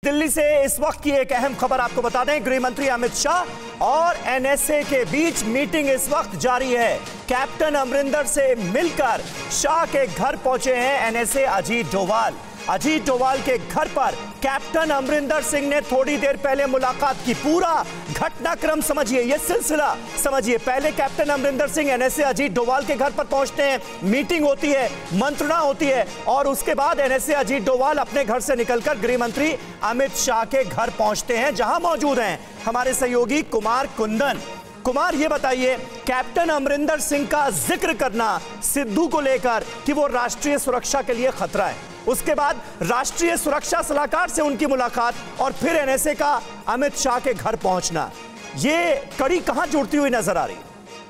दिल्ली से इस वक्त की एक अहम खबर आपको बता दें। गृह मंत्री अमित शाह और एनएसए के बीच मीटिंग इस वक्त जारी है। कैप्टन अमरिंदर से मिलकर शाह के घर पहुंचे हैं एनएसए अजीत डोभाल। अजीत डोभाल के घर पर कैप्टन अमरिंदर सिंह ने थोड़ी देर पहले मुलाकात की। पूरा घटनाक्रम समझिए, यह सिलसिला समझिए। पहले कैप्टन अमरिंदर सिंह एनएसए अजीत डोभाल के घर पर पहुंचते हैं, मीटिंग होती है, मंत्रणा होती है और उसके बाद एनएसए अजीत डोभाल अपने घर से निकलकर गृह मंत्री अमित शाह के घर पहुंचते हैं, जहां मौजूद हैं हमारे सहयोगी कुमार कुंदन। कुमार, ये बताइए, कैप्टन अमरिंदर सिंह का जिक्र करना सिद्धू को लेकर कि वो राष्ट्रीय सुरक्षा के लिए खतरा है, उसके बाद राष्ट्रीय सुरक्षा सलाहकार से उनकी मुलाकात और फिर एनएसए का अमित शाह के घर पहुंचना, ये कड़ी कहां जुड़ती हुई नजर आ रही है?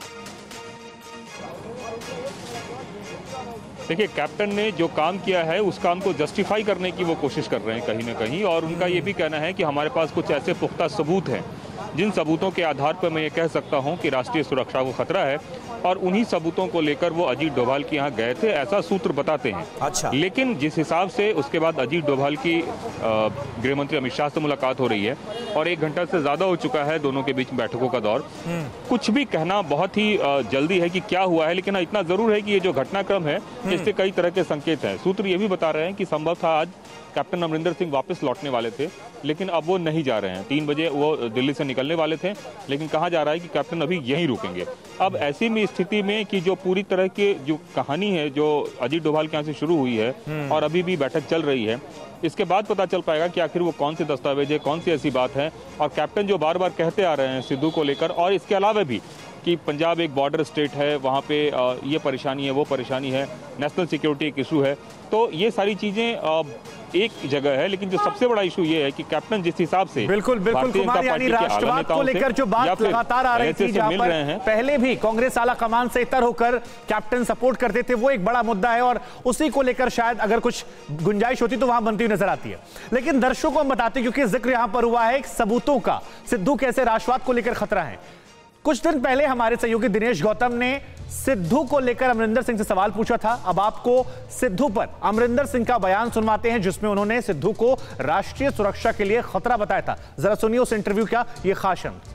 देखिए, कैप्टन ने जो काम किया है उस काम को जस्टिफाई करने की वो कोशिश कर रहे हैं कहीं ना कहीं, और उनका ये भी कहना है कि हमारे पास कुछ ऐसे पुख्ता सबूत हैं जिन सबूतों के आधार पर मैं ये कह सकता हूं कि राष्ट्रीय सुरक्षा को खतरा है, और उन्हीं सबूतों को लेकर वो अजीत डोभाल के यहाँ गए थे, ऐसा सूत्र बताते हैं। अच्छा। लेकिन जिस हिसाब से उसके बाद अजीत डोभाल की गृह मंत्री अमित शाह से मुलाकात हो रही है और 1 घंटा से ज़्यादा हो चुका है दोनों के बीच बैठकों का दौर, कुछ भी कहना बहुत ही जल्दी है कि क्या हुआ है। लेकिन इतना ज़रूर है कि ये जो घटनाक्रम है इससे कई तरह के संकेत हैं। सूत्र ये भी बता रहे हैं कि संभव था आज कैप्टन अमरिंदर सिंह वापस लौटने वाले थे, लेकिन अब वो नहीं जा रहे हैं। 3 बजे वो दिल्ली से निकलने वाले थे, लेकिन कहा जा रहा है कि कैप्टन अभी यहीं रुकेंगे। अब ऐसी में स्थिति में कि जो पूरी तरह की जो कहानी है जो अजीत डोभाल के यहाँ से शुरू हुई है और अभी भी बैठक चल रही है, इसके बाद पता चल पाएगा कि आखिर वो कौन से दस्तावेज है, कौन सी ऐसी बात है। और कैप्टन जो बार बार कहते आ रहे हैं सिद्धू को लेकर, और इसके अलावा भी कि पंजाब एक बॉर्डर स्टेट है, वहाँ पे ये परेशानी है, वो परेशानी है, नेशनल सिक्योरिटी एक इशू है, तो ये सारी चीज़ें एक जगह है। लेकिन जो सबसे बड़ा इशू ये है कि कैप्टन जिस हिसाब से बिल्कुल कुमार, यानी राष्ट्रवाद को लेकर जो बात लगातार आ रही थी, जहां पर पहले भी कांग्रेस आला कमान से इतर होकर कैप्टन सपोर्ट करते थे, वो एक बड़ा मुद्दा है और उसी को लेकर शायद अगर कुछ गुंजाइश होती तो वहां बनती हुई नजर आती है। लेकिन दर्शकों को हम बताते हैं, क्योंकि जिक्र यहां पर हुआ है सबूतों का, सिद्धू कैसे राष्ट्रवाद को लेकर खतरा है। कुछ दिन पहले हमारे सहयोगी दिनेश गौतम ने सिद्धू को लेकर अमरिंदर सिंह से सवाल पूछा था। अब आपको सिद्धू पर अमरिंदर सिंह का बयान सुनवाते हैं, जिसमें उन्होंने सिद्धू को राष्ट्रीय सुरक्षा के लिए खतरा बताया था। जरा सुनिए उस इंटरव्यू का ये खास अंश।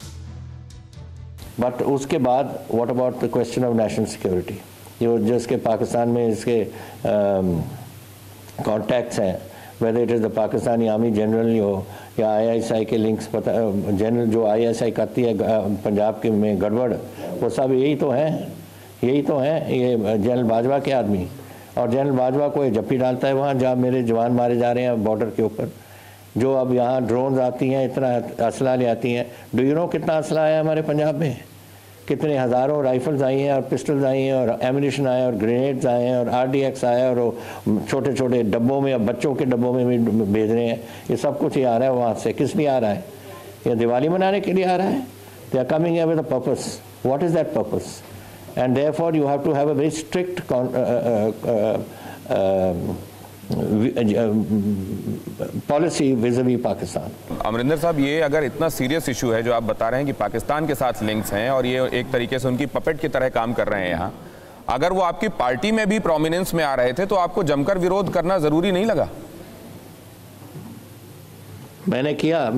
बट उसके बाद what about the question of national security, जिसके पाकिस्तान में इसके कॉन्टैक्ट्स हैं, whether it is the Pakistani army generally हो या आईएसआई के लिंक्स, पता जनरल जो आईएसआई करती है पंजाब के में गड़बड़, वो सब यही तो हैं ये जनरल बाजवा के आदमी। और जनरल बाजवा को जप्पी डालता है वहाँ जहाँ मेरे जवान मारे जा रहे हैं बॉर्डर के ऊपर। जो अब यहाँ ड्रोन्स आती हैं, इतना असला ले आती हैं। डू यू नो कितना असला आया हमारे पंजाब में? कितने हज़ारों राइफल्स आई हैं और पिस्टल्स आई हैं और एमिनेशन आए और ग्रेनेड्स आए हैं और आरडीएक्स आए और छोटे छोटे डब्बों में, बच्चों के डब्बों में भी भेज रहे हैं। ये सब कुछ ही आ रहा है वहाँ से। किस लिए आ रहा है? ये दिवाली मनाने के लिए आ रहा है? They are coming with a purpose. What is that purpose? And therefore you have to have a very strict policy vis-a-vis Pakistan. Amarinder साहब, ये अगर इतना सीरियस इशू है जो आप बता रहे हैं कि पाकिस्तान के साथ लिंक्स हैं और ये एक तरीके से उनकी पपेट की तरह काम कर रहे हैं यहाँ, अगर वो आपकी पार्टी में भी प्रोमिनेंस में आ रहे थे तो आपको जमकर विरोध करना जरूरी नहीं लगा? मैंने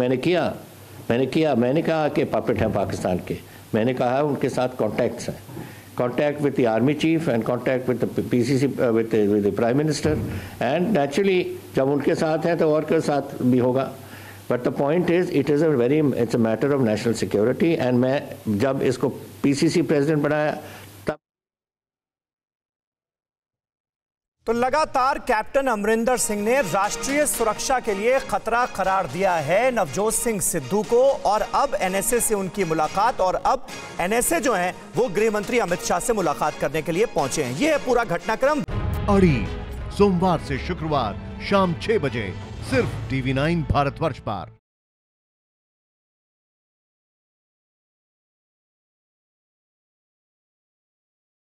कहा कि पपेट हैं पाकिस्तान के। मैंने कहा उनके साथ कॉन्टैक्ट्स हैं, contact with the army chief and contact with the PCC with the prime minister, and naturally जब उनके साथ है तो और के साथ भी होगा। But the point is it's a matter of national security, and मैं जब इसको PCC president बनाया तब तो लगातार कैप्टन अमरिंदर सिंह ने राष्ट्रीय सुरक्षा के लिए खतरा करार दिया है नवजोत सिंह सिद्धू को, और अब एनएसए से उनकी मुलाकात, और अब एनएसए जो है वो गृह मंत्री अमित शाह से मुलाकात करने के लिए पहुंचे हैं। ये है पूरा घटनाक्रम। अड़ी सोमवार से शुक्रवार शाम 6 बजे सिर्फ TV9 भारतवर्ष पर।